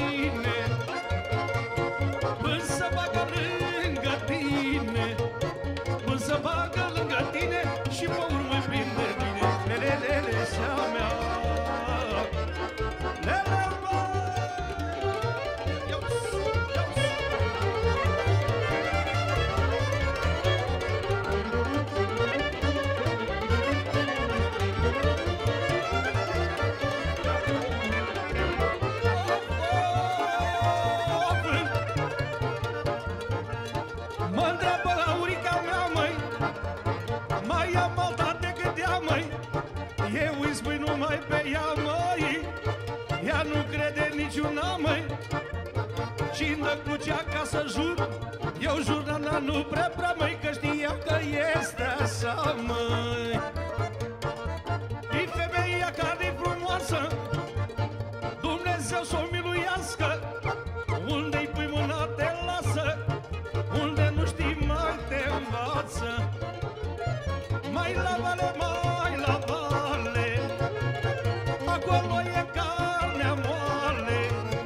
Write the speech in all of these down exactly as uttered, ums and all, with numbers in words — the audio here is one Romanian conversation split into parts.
tine, până să bagă lângă tine, până să bagă lângă tine și pe urmă prinde bine. Lelelele și-a mea. Mă întreabă Aurica mea, măi, mai am alta decât ea, măi. Eu îi spui numai pe ea, măi, ea nu crede niciuna, măi. Și-mi dă cu cea ca să jur, eu jur, na, nu prea prea, măi, că știam că este așa, măi. E femeia care-i frumoasă, Dumnezeu s-o miluiască. Unde-i pui mâna te lasă, unde nu știi mai te învață. Mai la vale, mai la vale, acolo e carnea moale.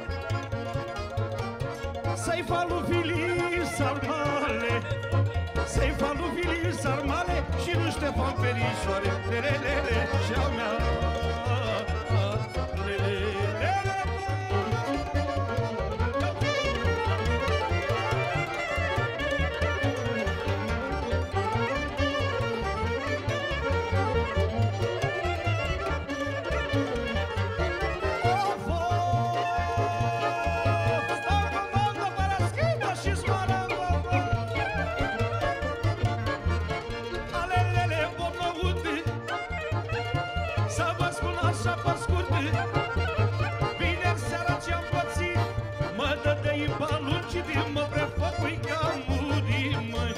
Să-i fac lui Filip sarmale, să-i fac lui Filip sarmale și nu Ștefan Perișoare. Lelelele și-a mea. Să vă spun așa pe scurt, vineri seara ce-am pățit, mă dădea în palungit, mă prefăcui că am murit, măi.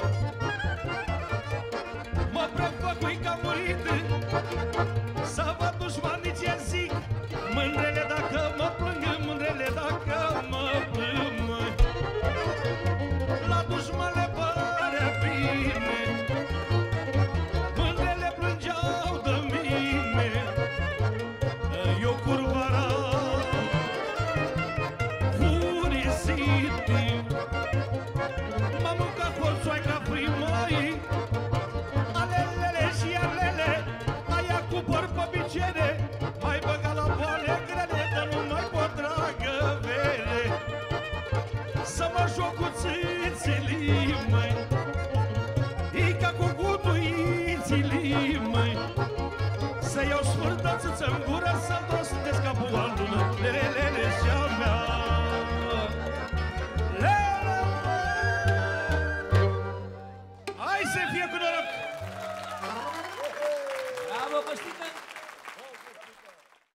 Mă prefăcui că am murit, să vă dușmanii ce zic, mândrele dacă mă plâng, mândrele dacă mă plâng, măi. La dușman le părea bine, mândrele plângeau de mine. Eu curvara furisit, m-am mâncat colțoaica primăi, alelele și alele, aia cu păr pe picere, mai băga la boale grele, dar nu mai pot tragă vere. Să mă joc cu țâțilii, măi, e ca cu gutuițilii, măi. Să iau sfârtă țâță-n gură, să-mi dostesc capul al lună. Lelelele și-a mea. Lele. Hai să fie cu noroc! Bravo, Costică!